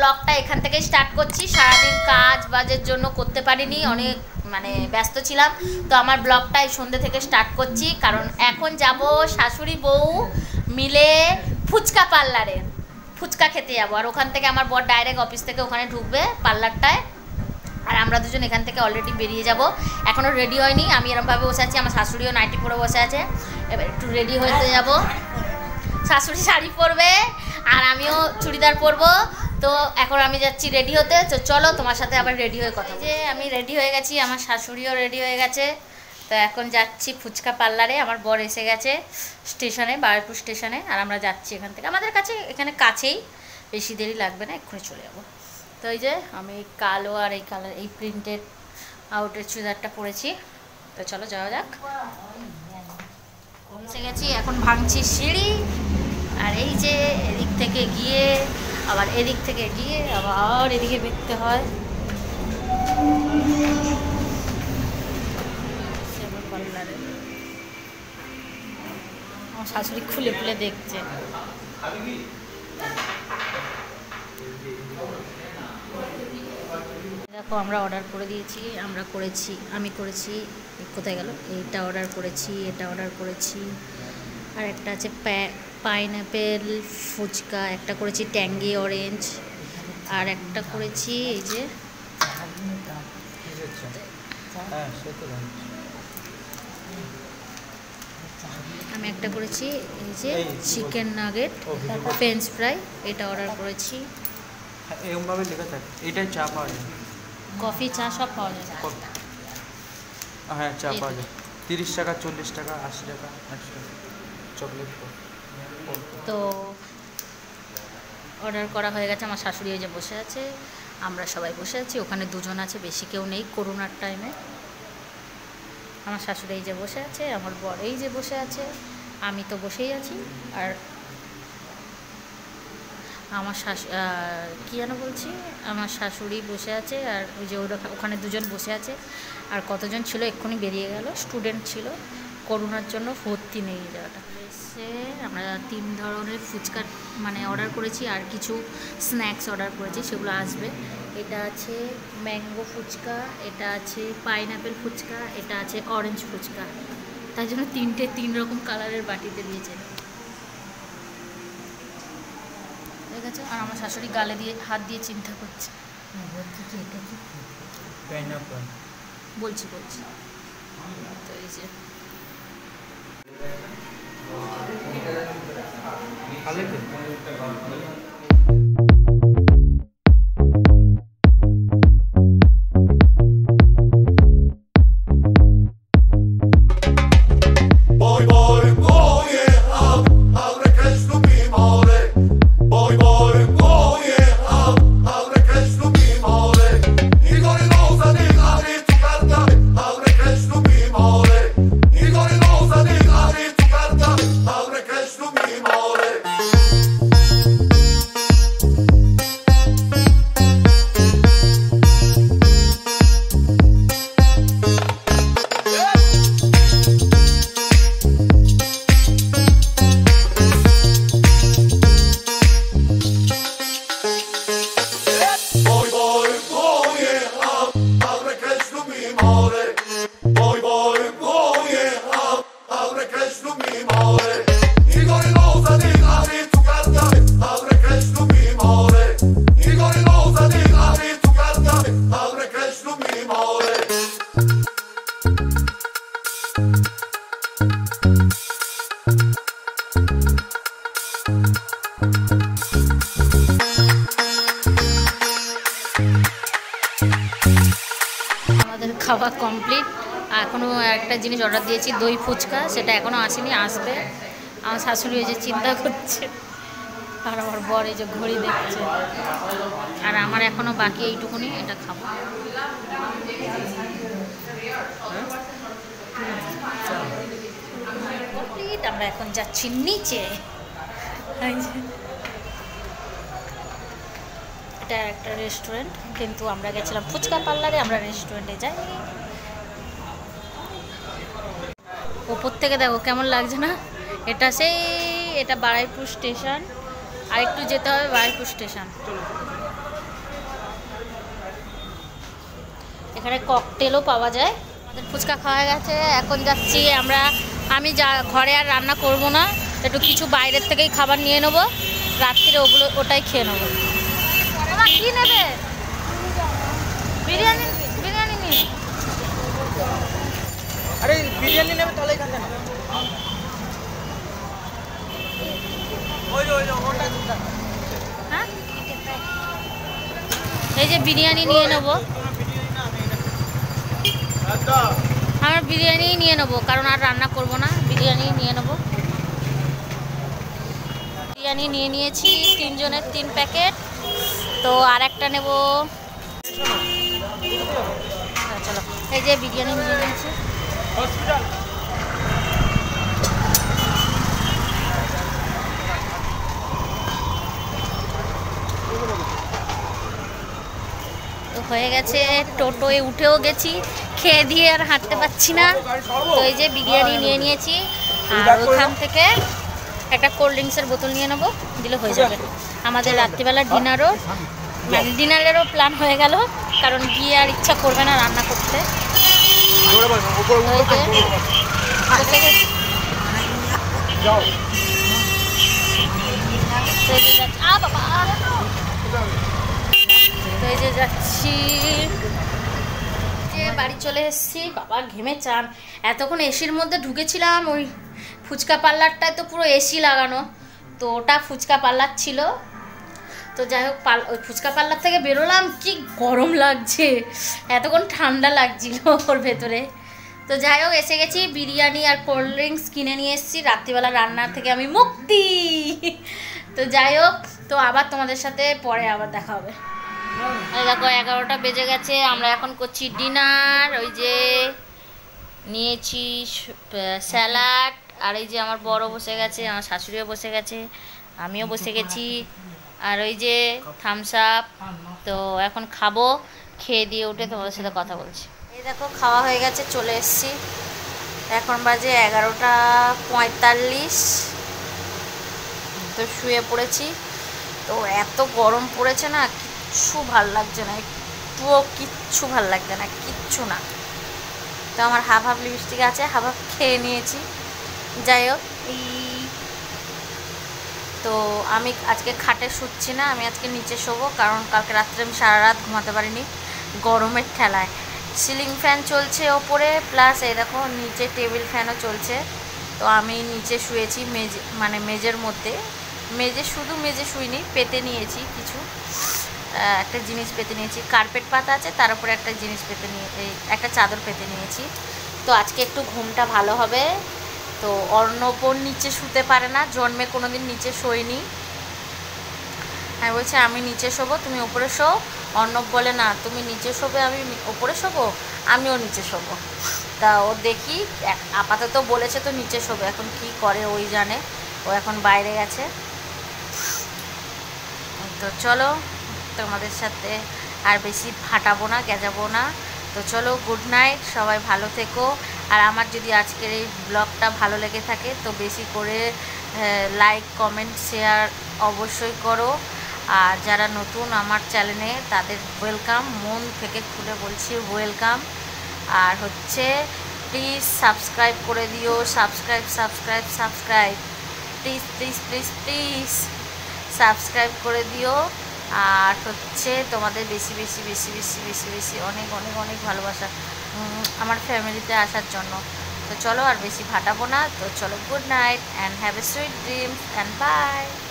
ব্লগটা এখান থেকে স্টার্ট করছি। সারাদিন কাজ বাজের জন্য করতে পারিনি, অনেক মানে ব্যস্ত ছিলাম। তো আমার ব্লগটা এই সন্ধ্যে থেকে স্টার্ট করছি, কারণ এখন যাব শাশুড়ি বউ মিলে ফুচকা পার্লারে ফুচকা খেতে যাবো। আর ওখান থেকে আমার বর ডাইরেক্ট অফিস থেকে ওখানে ঢুকবে পার্লারটায়, আর আমরা দুজন এখান থেকে অলরেডি বেরিয়ে যাব। এখনও রেডি হয়নি, আমি এরমভাবে বসে আছি, আমার শাশুড়িও নাইটি পরে বসে আছে। এবার একটু রেডি হতে যাব। শাশুড়ি শাড়ি পরবে আর আমিও চুড়িদার পরবো। তো এখন আমি যাচ্ছি রেডি হতে। তো চলো তোমার সাথে আবার রেডি হয়ে কথা। যে আমি রেডি হয়ে গেছি, আমার শাশুড়িও রেডি হয়ে গেছে। তো এখন যাচ্ছি ফুচকা পার্লারে। আমার বর এসে গেছে স্টেশনে, বারুইপুর স্টেশনে, আর আমরা যাচ্ছি এখান থেকে। আমাদের কাছে এখানে কাছেই, বেশি দেরি লাগবে না, এক্ষুনি চলে যাবো। তো এই যে আমি কালো আর এই কালার এই প্রিন্টেড আউটের চুড়িদারটা পরেছি। তো চলো যাওয়া যাক। এসে গেছি, এখন ভাঙছি সিঁড়ি। আর এই যে এদিক থেকে গিয়ে আবার এদিক থেকে গিয়ে আবার এদিকে দেখতে হয়। আমার শাশুড়ি খুলে খুলে দেখছে। দেখো আমরা অর্ডার করে দিয়েছি, আমি করেছি, কোথায় গেল, এইটা অর্ডার করেছি, এটা অর্ডার করেছি, আর একটা আছে পাইনঅ্যাপেল ফুচকা, একটা করেছি ট্যাঙ্গি অরেঞ্জ, আর একটা করেছি এই যে আমি একটা করেছি এই যে চিকেন নাগেট ফ্রেঞ্চ ফ্রাই, এটা অর্ডার করেছি। এরকমভাবে লেখা থাকে, এটাই চা পাওয়া যায়, কফি চা সব পাওয়া যায়। হ্যাঁ চা পাওয়া যায় 30 টাকা, 40 টাকা, 80 টাকা, 100 টাকা চকলেট। তো অর্ডার করা হয়ে গেছে। আমার শাশুড়ি এই যে বসে আছে, আমরা সবাই বসে আছি। ওখানে দুজন আছে, বেশি কেউ নেই করোনার টাইমে। আমার শাশুড়ি এই যে বসে আছে, আমার বর এই যে বসে আছে, আমি তো বসেই আছি। আর আমার কী যেন বলছি, আমার শাশুড়ি বসে আছে, আর ওই যে ওখানে দুজন বসে আছে। আর কতজন ছিল এক্ষুনি বেরিয়ে গেল, স্টুডেন্ট ছিল, করোনার জন্য ভর্তি নেই জায়গাটা। এসে আমরা 3 ধরনের ফুচকা মানে অর্ডার করেছি, আর কিছু স্ন্যাক্স অর্ডার করেছি, সেগুলো আসবে। এটা আছে ম্যাঙ্গো ফুচকা, এটা আছে পাইনঅ্যাপেল ফুচকা, এটা আছে অরেঞ্জ ফুচকা। তার জন্য 3 রকম কালারের বাটিতে দিয়েছে, ঠিক আছে। আর আমার শাশুড়ি গালে দিয়ে হাত দিয়ে চিন্তা করছে, বলছি তো এই যে খাওয়া কমপ্লিট। এখনও একটা জিনিস অর্ডার দিয়েছি, দই ফুচকা, সেটা এখনও আসেনি, আসবে। আমার শাশুড়ি এই যে চিন্তা করছে, আর আমার বর এই যে ঘড়ি দেখছে। আর আমার এখনও বাকি এইটুকুনি, এটা খাবো। কমপ্লিট, আমরা এখন যাচ্ছি নিচে। এটা একটা রেস্টুরেন্ট, কিন্তু আমরা গেছিলাম ফুচকা পার্লারে, আমরা রেস্টুরেন্টে যাইনি। ওপর থেকে দেখো কেমন লাগছে না? এটা বারুইপুর স্টেশন, আর একটু যেতে হবে বারুইপুর স্টেশন। এখানে ককটেলও পাওয়া যায়। আমাদের ফুচকা খাওয়া গেছে, এখন যাচ্ছি আমরা। আমি ঘরে আর রান্না করব না, একটু কিছু বাইরের থেকেই খাবার নিয়ে নেবো, রাত্রিরে ওটাই খেয়ে নেবো। কি নেবে? বিরিয়ানি বিরিয়ানি নিয়ে। আরে বিরিয়ানি নেবে তাহলে এখান থেকে হ্যাঁ, এই যে বিরিয়ানি নিয়ে নেবো, আমরা বিরিয়ানি নিয়ে নেবো, কারণ আর রান্না করব না, বিরিয়ানি নিয়ে নেবো। বিরিয়ানি নিয়ে নিয়েছি 3 জনের 3 প্যাকেট, তো আর একটা নেবো। চলো, এই যে বিরিয়ানি নিয়ে নিয়েছি। তো হয়ে গেছে, টোটোয় উঠেও গেছি, খেয়ে দিয়ে আর হাঁটতে পারছি না। তো এই যে বিরিয়ানি নিয়ে নিয়েছি, আর ওখান থেকে একটা কোল্ড ড্রিঙ্কসের বোতল নিয়ে নেবো, দিলে হয়ে যাবে। আমাদের রাত্রিবেলার ডিনারেরও প্ল্যান হয়ে গেল, কারণ গিয়ে আর ইচ্ছা করবে না রান্না করতে। তো এই যে যাচ্ছি, যে বাড়ি চলে এসেছি। বাবা ঘেমে চান, এতক্ষণ এসির মধ্যে ঢুকেছিলাম। ওই ফুচকা পার্লারটায় তো পুরো এসি লাগানো, তো ওটা ফুচকা পার্লার ছিল। তো যাই হোক, ওই ফুচকা পার্লার থেকে বেরোলাম, কি গরম লাগছে, এতক্ষণ ঠান্ডা লাগছিল ওর ভেতরে। তো যাই হোক, এসে গেছি, বিরিয়ানি আর কোল্ড ড্রিঙ্কস কিনে নিয়ে এসেছি। রাত্রিবেলা রান্নার থেকে আমি মুক্তি। তো যাই হোক, তো আবার তোমাদের সাথে পরে আবার দেখা হবে। দেখো 11টা বেজে গেছে, আমরা এখন করছি ডিনার। ওই যে নিয়েছি স্যালাড, আর এই যে আমার বড় বসে গেছে, আমার শাশুড়িও বসে গেছে, আমিও বসে গেছি, আর ওই যে থামস আপ। তো এখন খাবো, খেয়ে দিয়ে উঠে তোমাদের সাথে কথা বলছি। এই দেখো খাওয়া হয়ে গেছে, চলে এসেছি। এখন বাজে 11টা 45। তো শুয়ে পড়েছি। তো এত গরম পড়েছে না, কিচ্ছু ভাল লাগছে না, একটুও কিচ্ছু ভাল লাগছে না, কিচ্ছু না। তো আমার হাফ হাফ লিপস্টিক আছে, হাফ হাফ খেয়ে নিয়েছি। যাই হোক, তো আমি আজকে খাটে শুচ্ছি না, আমি আজকে নিচে শোবো, কারণ কালকে রাত্রে আমি সারা রাত ঘুমাতে পারিনি গরমের ঠেলায়। সিলিং ফ্যান চলছে ওপরে, প্লাস এই দেখো নিচে টেবিল ফ্যানও চলছে। তো আমি নিচে শুয়েছি মেজের মধ্যে। শুধু মেজে শুইনি, পেতে নিয়েছি কিছু, একটা জিনিস পেতে নিয়েছি, কার্পেট পাতা আছে, তার উপরে একটা জিনিস একটা চাদর পেতে নিয়েছি। তো আজকে একটু ঘুমটা ভালো হবে। তো অর্ণবও নিচে শুতে পারে না, জন্মে কোনো দিন নিচে শোয়নি। আমি বলছি আমি নিচে শোবো, তুমি ওপরে শো। অর্ণব বলে না, তুমি নিচে শোবে, আমি ওপরে শোবো, আমিও নিচে শোবো। তা ও দেখি, আপাতত বলেছে তো নিচে শোবে, এখন কি করে ওই জানে, ও এখন বাইরে গেছে। তো চলো, তোমাদের সাথে আর বেশি ফাটাবো না, গেজাবো না। তো চলো, গুড নাইট, সবাই ভালো থেকো। আর আমার যদি আজকের এই ব্লগটা ভালো লেগে থাকে তো বেশি করে লাইক, কমেন্ট, শেয়ার অবশ্যই করো। আর যারা নতুন আমার চ্যানেলে, তাদের ওয়েলকাম, মন থেকে খুলে বলছি ওয়েলকাম। আর হচ্ছে প্লিজ সাবস্ক্রাইব করে দিও, subscribe please please please please subscribe করে দিও। আর হচ্ছে তোমাদের বেশি বেশি বেশি বেশি বেশি বেশি অনেক অনেক অনেক ভালোবাসা আমার ফ্যামিলিতে আসার জন্য। তো চলো, আর বেশি ফাটাবো না। তো চলো, good night and have a sweet dreams and by.